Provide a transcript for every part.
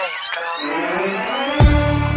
Maestro.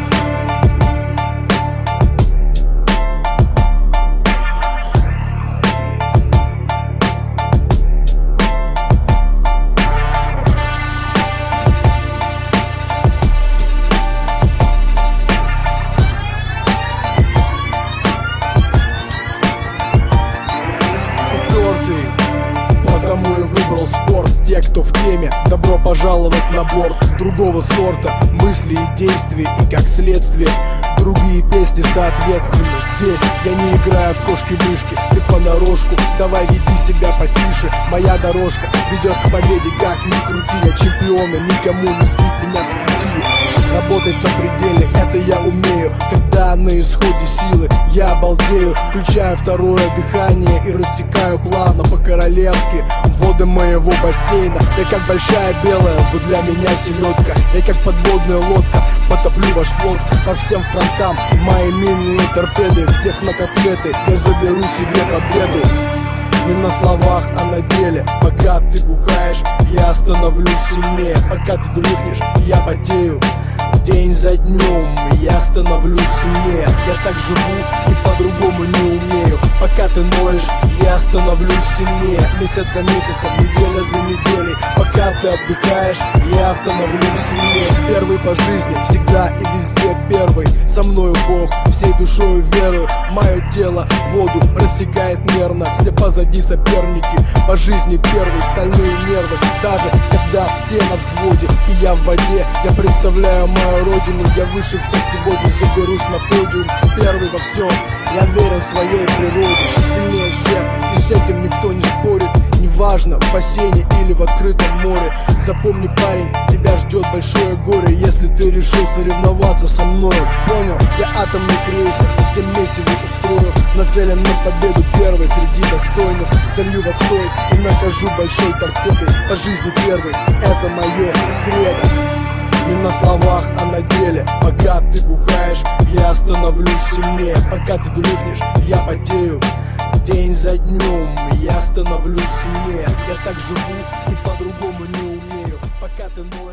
Потому и выбрал спорт. Те, кто в теме, добро пожаловать на борт другого сорта мысли и действий, и как следствие другие песни соответственно. Здесь я не играю в кошки-мышки, ты понарошку, давай веди себя потише. Моя дорожка ведет к победе, как ни крути. Я чемпион, и никому не спит меня с пути. Работать на пределе, это я умею. Когда на исходе силы, я обалдею. Включаю второе дыхание и рассекаю плавно по-королевски воды моего бассейна. Я как большая белая, вы для меня селедка. Я как подводная лодка, потоплю ваш флот по всем фронтам. Мои мины и торпеды, всех на котлеты. Я заберу себе победу. Не на словах, а на деле. Пока ты бухаешь, я становлюсь сильнее. Пока ты дрыхнешь, я потею. День за днем я становлюсь сильнее. Я так живу и по-другому не умею. Пока ты ноешь, я становлюсь сильнее. Месяц за месяцем, неделя за неделей. Пока ты отдыхаешь, я становлюсь сильнее. Первый по жизни, всегда и везде первый. Со мною Бог, всей душою верую. Мое тело воду рассекает нервно. Все позади соперники, по жизни первый. Стальные нервы, даже когда все на взводе и я в воде. Я представляю мою родину, я выше всех сегодня. Соберусь на подиум, первый во всем. Я верен своей природе, сильнее всех, и с этим никто не спорит. Неважно, в бассейне или в открытом море. Запомни, парень, тебя ждет большое горе, если ты решил соревноваться со мной. Понял? Я атомный крейсер, всем месиво устрою. Нацелен на победу, первый среди достойных. Солью в отстой и накажу большой торпедой. По жизни первый, это мое кредо. Не на словах, а на деле. Пока ты бухаешь, я становлюсь сильнее. Пока ты дрыхнешь, я потею. День за днем я становлюсь сильнее. Я так живу и по-другому не умею. Пока ты